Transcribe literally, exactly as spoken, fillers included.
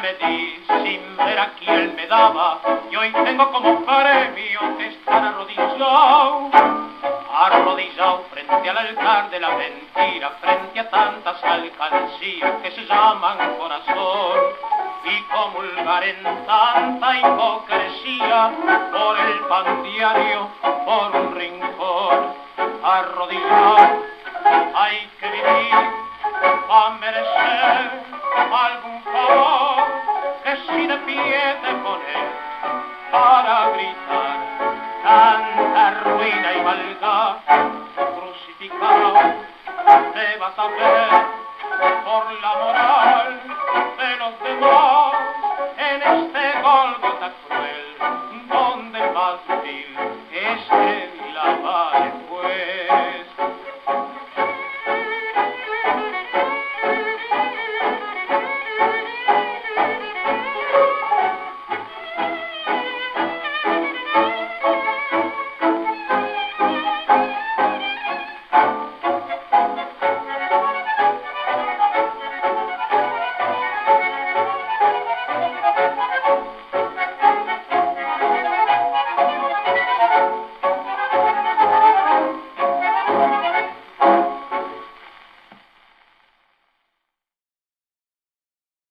me di sin ver a quién me daba, y hoy tengo como premio que estar arrodillado, arrodillado frente al altar de la mentira, frente a tantas alcancías que se llaman corazón, y comulgar en tanta hipocresía por el pan diario, por un rincón. Arrodillado hay que vivir a merecer